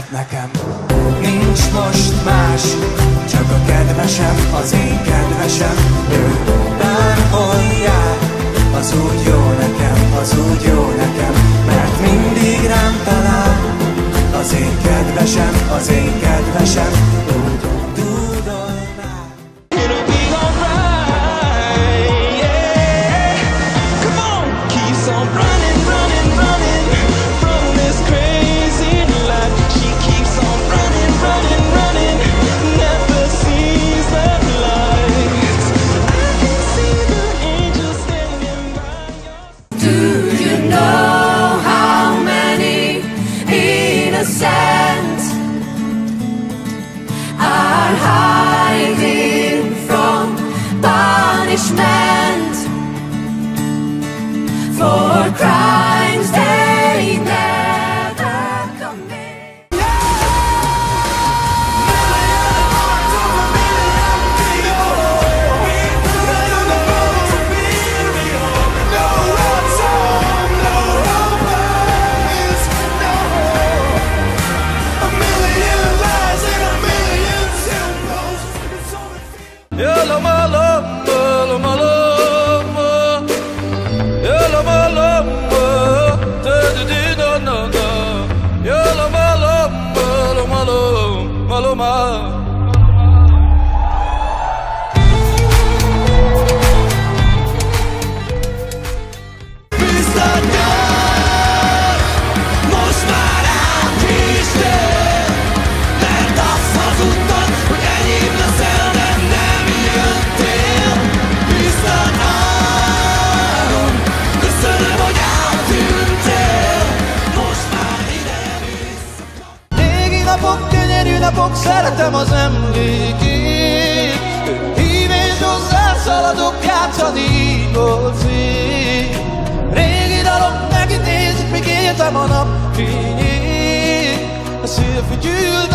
nekem. Nincs most más, csak a kedvesem, az én kedvesem. Ő bárhol jár, az úgy jó nekem, az úgy jó nekem, mert mindig rám talál. Az én kedvesem, az én kedvesem, úgy dúdol rá. It'll be alright, yeah. Come on, keeps on running, running, running from this crazy life. She keeps on running, running, running, never sees the lights. I can see the angels standing by your side. Do you know how many innocent are hiding from punishment for crimes they never commit? Napok, szeretem az emlékét. Hív és hozzá szaladok, játszani így volt szép. Régi dalok megint nézik, míg éltem a napfényét. A szélfű gyűlt